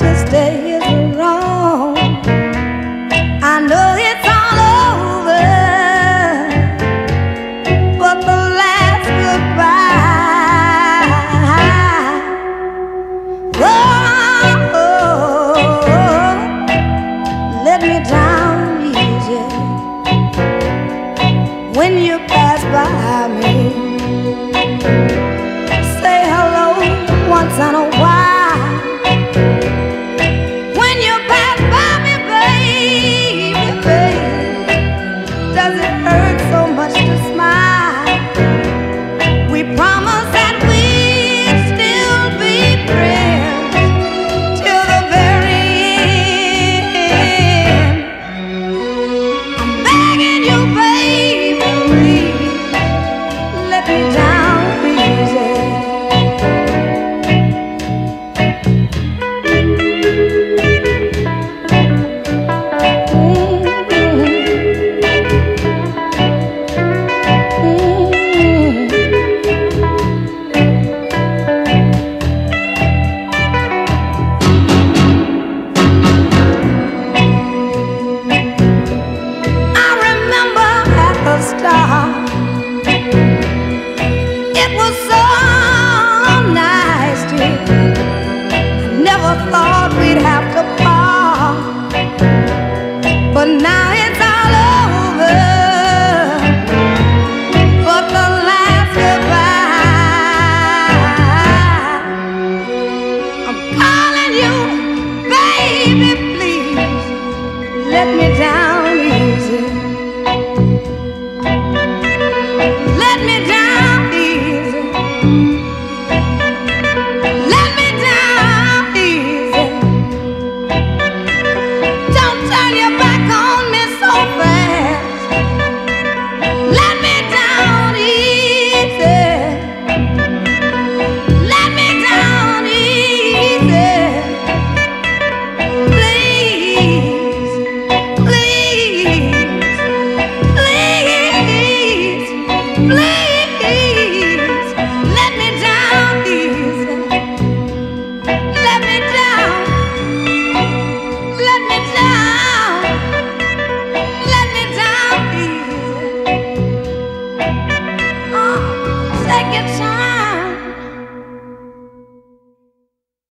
this day is wrong. I know it's all over, but the last goodbye. Oh, let me down easy when you pass by me. Say hello once in a while. When you pass by me, baby, baby, does it hurt so much to smile? We promised that we'd still be friends till the very end. I'm begging you, baby, please let me down easy. It was so nice, dear. I never thought we'd have to part, but now it's all over. But the last goodbye. I'm calling you, baby, please let me down easy. Let me down easy. Let me down easy. Don't turn your back on me so fast. Let me down easy. Let me down easy. Please, please, please, please, let me down easy. Let me down. Let me down. Let me down easy. Oh, take your time.